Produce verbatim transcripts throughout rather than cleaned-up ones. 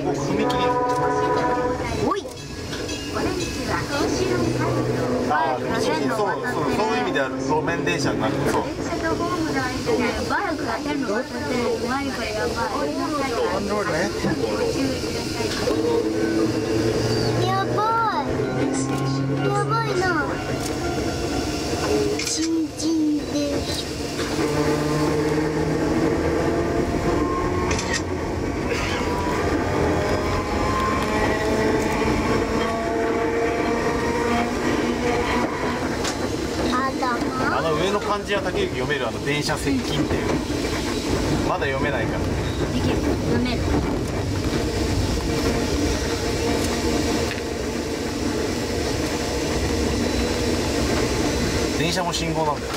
こ踏切。 おい。 ああ、そうそうそういう意味では路面電車になる。そう。 バイクが線路渡ってる。うまいこれやばい。 オンロードね。 やばい。やばいな。チンチンです。 あの上の漢字は竹内読めるあの電車接近っていう。まだ読めないから。 できる。読める。 電車も信号なんだよ。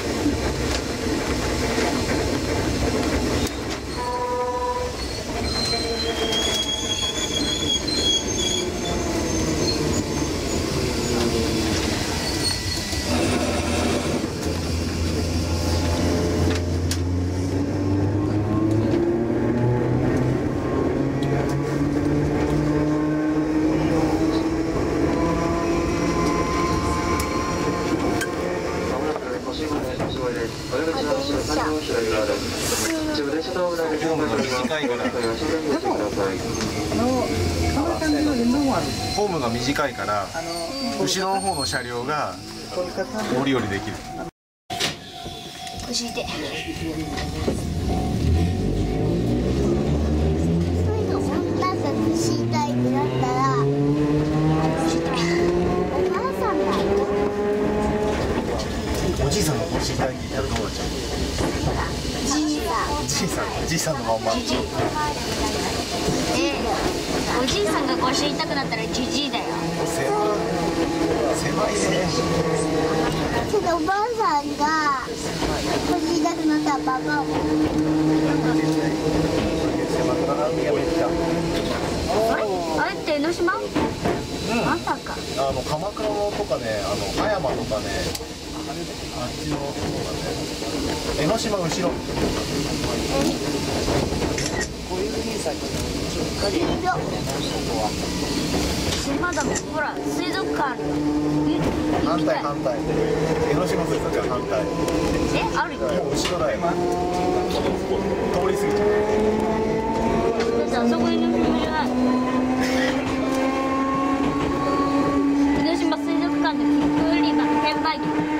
ホームが短いから後ろの方の車両が乗り降りできる。 教えて。なんか腰痛いってなったらお母さんだよ。 おじいさんの腰痛いってやるとどうなっちゃう？ じいさん。 じいさん、じいさんのまんま。 じじい。え、おじいさんが腰痛くなったらじじいだよ。 狭いね。 けどおばあさんが腰痛くなったらババアも。あれ？あれって江ノ島？うん、まさか。 あの鎌倉のとかね、あの葉山とかね、あっちの方がね、江ノ島後ろ。 島だもん。ほら水族館あるよ。 反対反対。江ノ島水族館反対。 え、あるよ。 もう後ろだよ。通り過ぎちゃう。 だってあそこ江ノ島じゃない。江ノ島水族館の切符売り場の券売機。